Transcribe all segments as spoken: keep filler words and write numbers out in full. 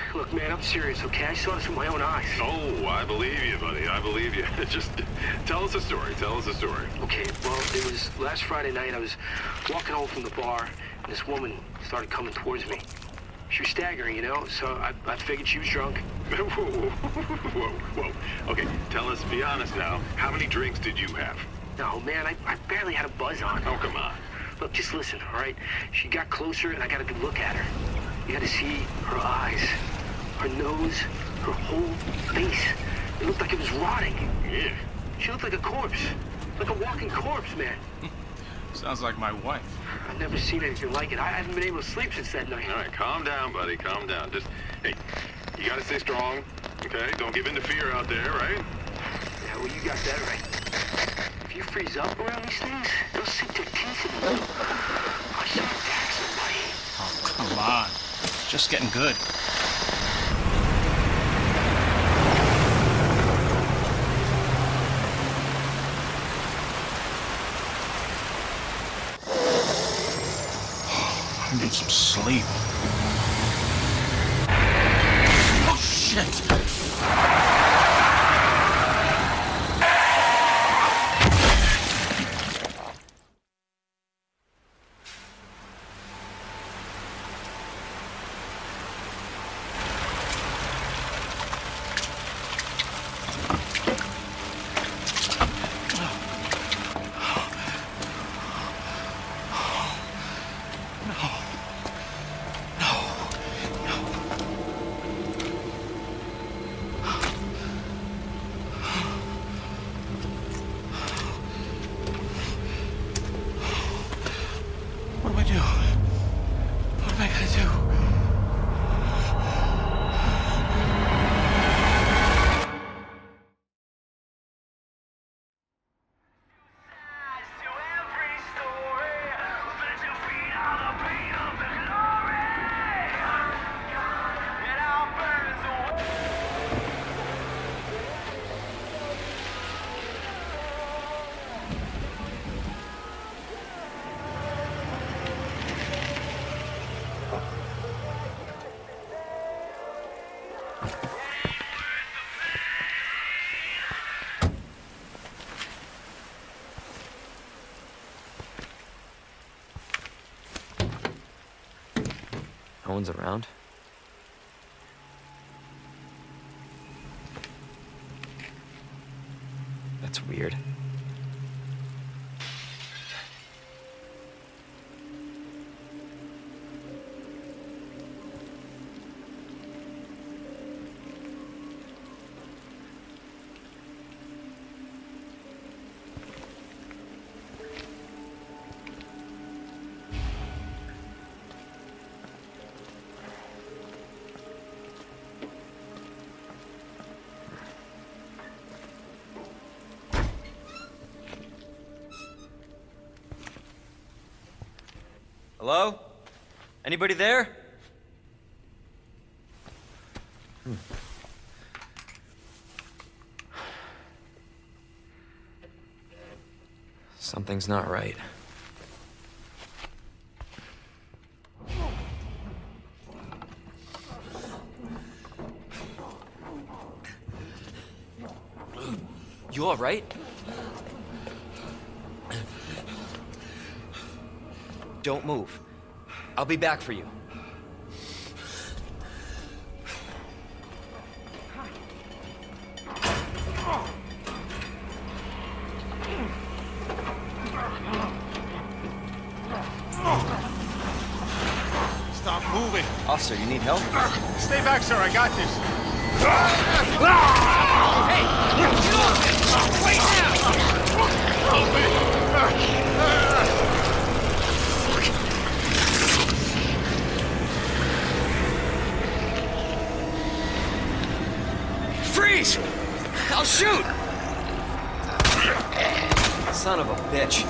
Look, man, I'm serious, okay? I saw this with my own eyes. Oh, I believe you, buddy. I believe you. Just tell us a story. Tell us a story. Okay, well, it was last Friday night. I was walking home from the bar, and this woman started coming towards me. She was staggering, you know, so I, I figured she was drunk. Whoa, whoa, whoa, whoa. Okay, tell us, be honest now, how many drinks did you have? No, man, I, I barely had a buzz on. Oh, come on. Look, just listen, all right? She got closer, and I got a good look at her. You got to see her eyes, her nose, her whole face. It looked like it was rotting. Yeah. She looked like a corpse, like a walking corpse, man. Sounds like my wife. I've never seen anything like it. I haven't been able to sleep since that night. All right, calm down, buddy, calm down. Just, hey, you gotta stay strong, okay? Don't give in to fear out there, right? Yeah, well, you got that right. If you freeze up around these things, they'll sink their teeth in you. I should attack somebody. Oh, come on. It's just getting good. I need some sleep. Oh, shit! No one's around? That's weird. Hello? Anybody there? Hmm. Something's not right. You all right? Don't move. I'll be back for you. Stop moving. Officer, you need help? Stay back, sir. I got this. Hey! Get off it! Right now! Help me! Freeze! I'll shoot! Son of a bitch.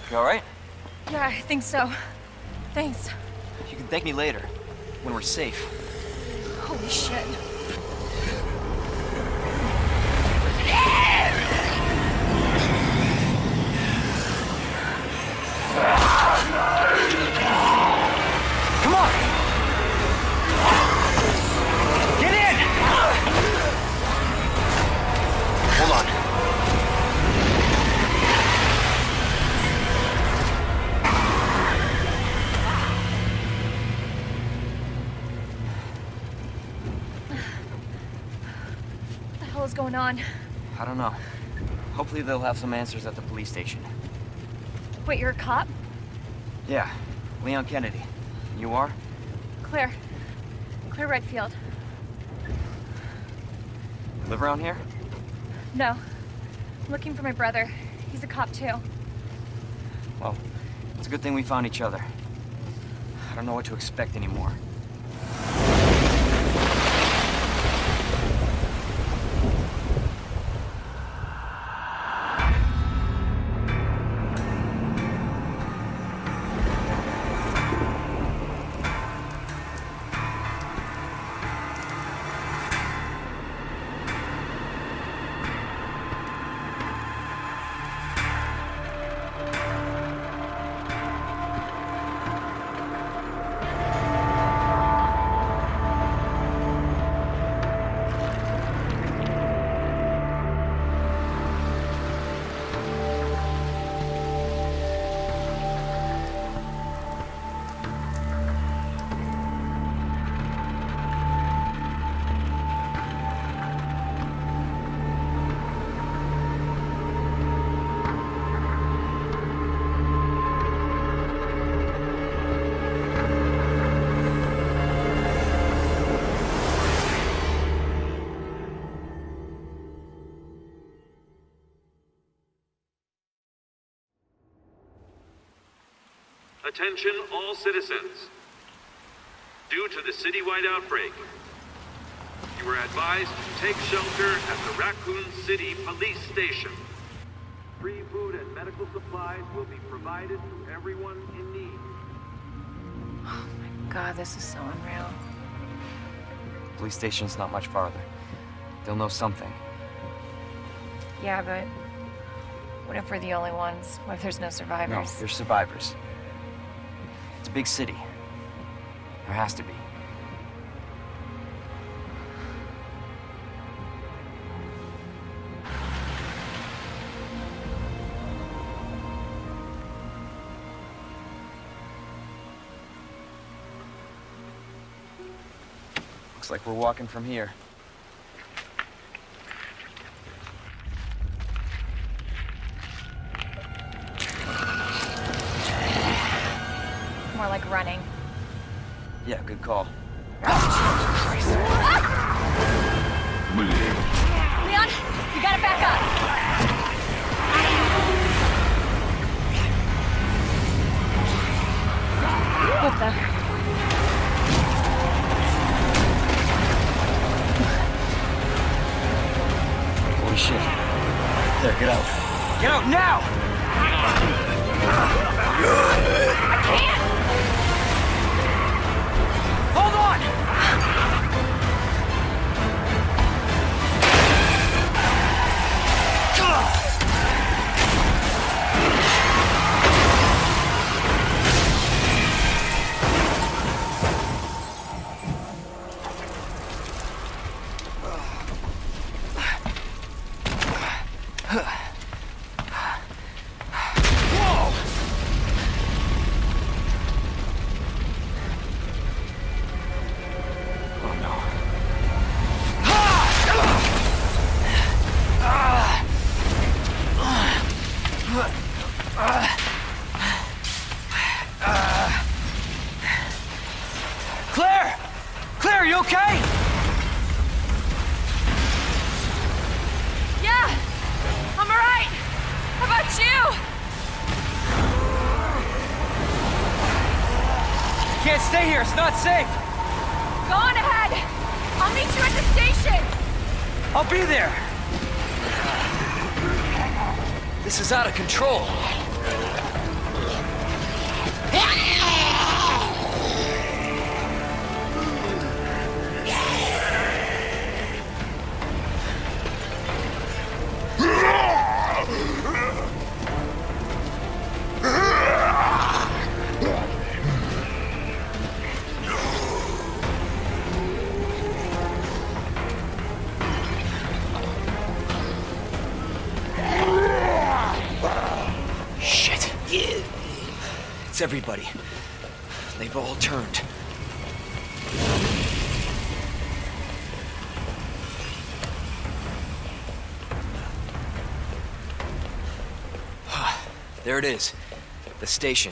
You alright? Yeah, I think so. Thanks. You can thank me later, when we're safe. Holy shit. Come on! Get in! Hold on. What the hell is going on? I don't know. Hopefully they'll have some answers at the police station. Wait, you're a cop? Yeah, Leon Kennedy. You are? Claire. Claire Redfield. You live around here? No. I'm looking for my brother. He's a cop too. Well, it's a good thing we found each other. I don't know what to expect anymore. Attention all citizens. Due to the citywide outbreak, you are advised to take shelter at the Raccoon City police station. Free food and medical supplies will be provided to everyone in need. Oh my god, this is so unreal. Police station's not much farther. They'll know something. Yeah, but what if we're the only ones? What if there's no No, survivors? there's survivors. It's a big city. There has to be. Looks like we're walking from here. More like running. Yeah, good call. Leon, you gotta back up. What the? Holy shit. There, get out. Get out now! I can't! Hold on! Claire! Claire, are you okay? Yeah! I'm alright! How about you? Can't stay here, it's not safe! Go on ahead! I'll meet you at the station! I'll be there! This is out of control. It's everybody. They've all turned. There it is. The station.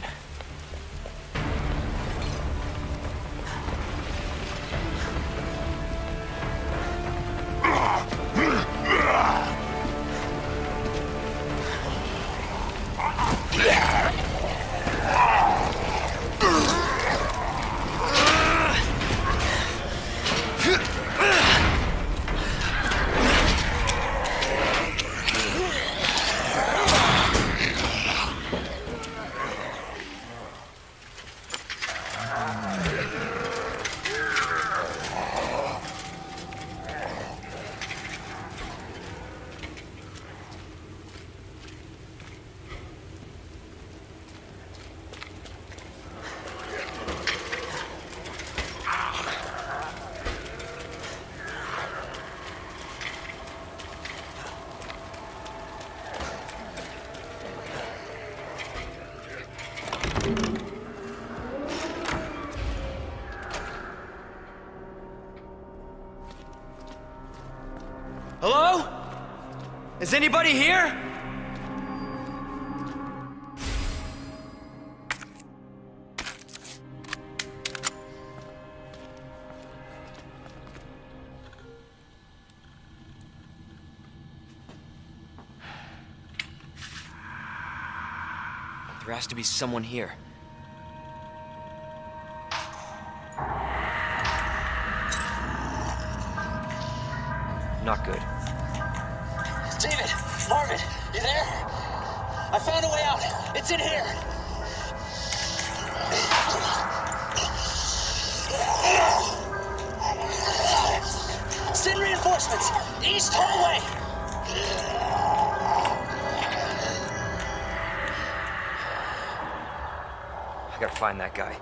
Hello? Is anybody here? There has to be someone here. Not good. David! Marvin! You there? I found a way out! It's in here! Send reinforcements! East hallway! I gotta find that guy.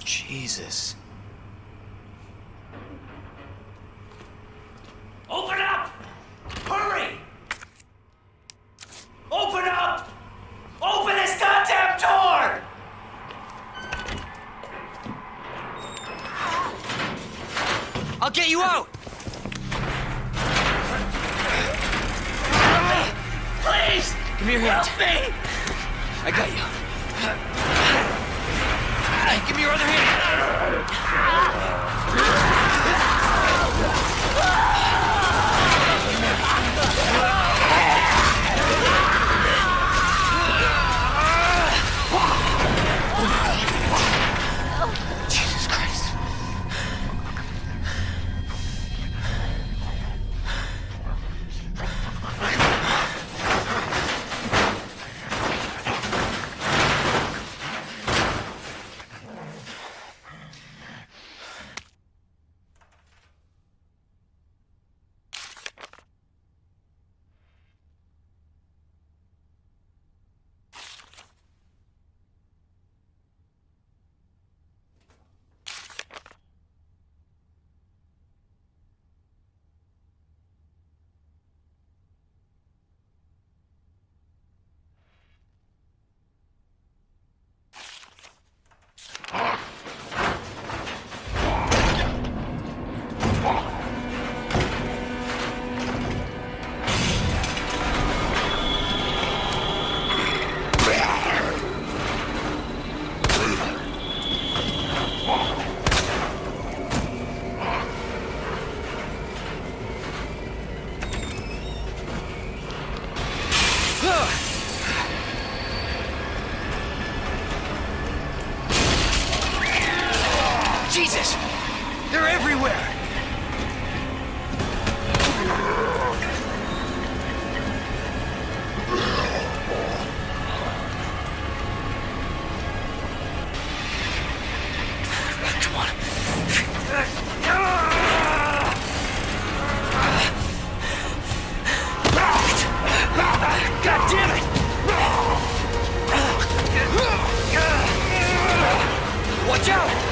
Jesus. Open up! Hurry! Open up! Open this goddamn door! I'll get you out! Please! Give me your hand. Help me! I got you. Hey, give me your other hand. Jesus Christ. Jesus! They're everywhere! Come on. God damn it! Watch out!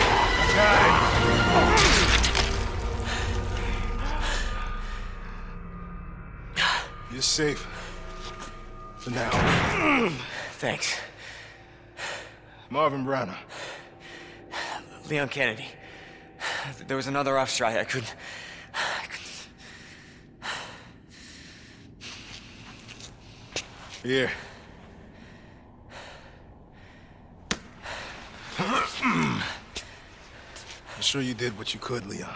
You're safe. For now. Thanks. Marvin Browner. Leon Kennedy. There was another off strike. I couldn't... I couldn't... Here. I'm sure you did what you could, Leon.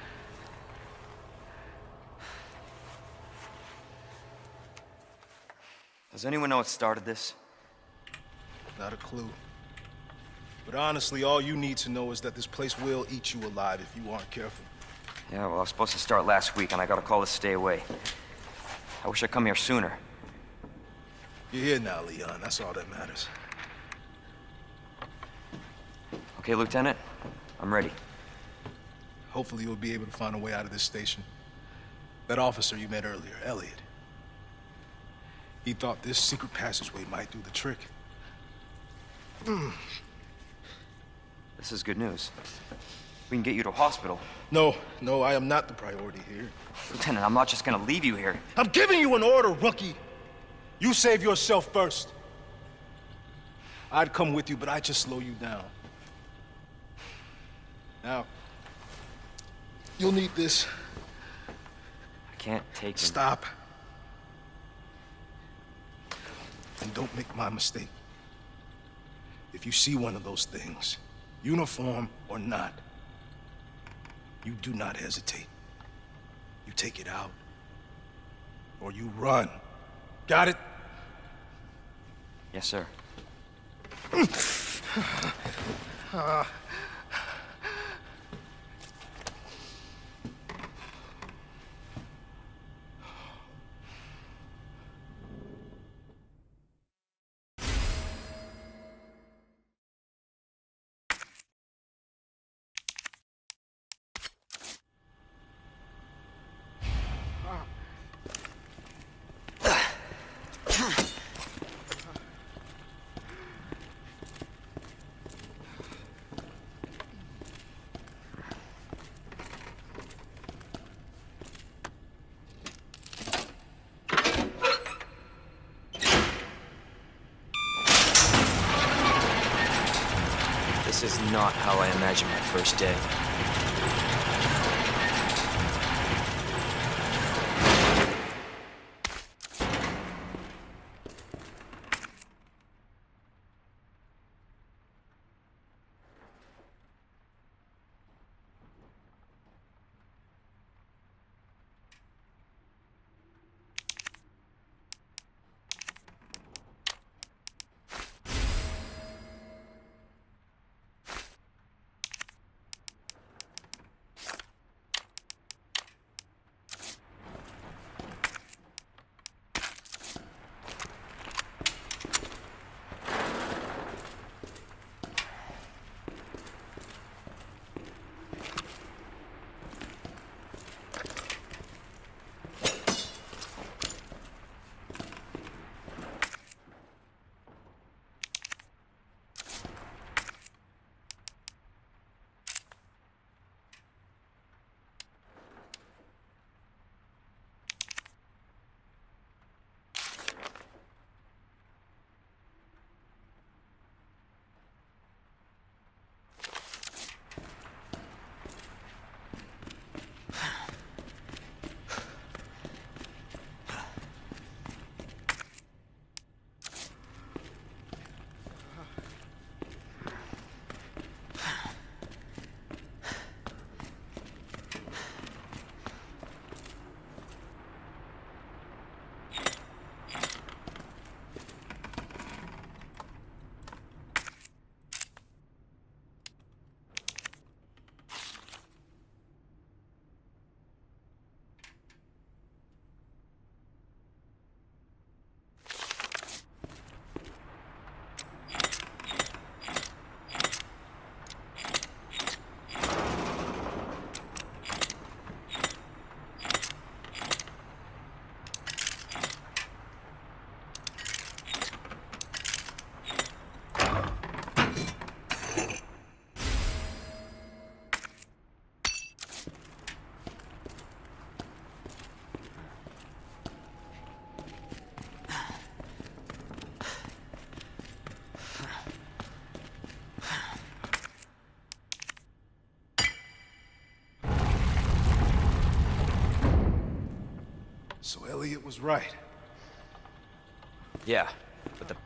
Does anyone know what started this? Not a clue. But honestly, all you need to know is that this place will eat you alive if you aren't careful. Yeah, well, I was supposed to start last week, and I got a call to stay away. I wish I'd come here sooner. You're here now, Leon. That's all that matters. Okay, Lieutenant, I'm ready. Hopefully you'll be able to find a way out of this station. That officer you met earlier, Elliot. He thought this secret passageway might do the trick. Mm. This is good news. We can get you to a hospital. No, no, I am not the priority here. Lieutenant, I'm not just gonna leave you here. I'm giving you an order, rookie. You save yourself first. I'd come with you, but I'd just slow you down. Now, you'll need this. I can't take him. Stop. And don't make my mistake. If you see one of those things, uniform or not, you do not hesitate. You take it out, or you run. Got it? Yes, sir. uh. This is not how I imagined my first day. So Elliot was right. Yeah, but the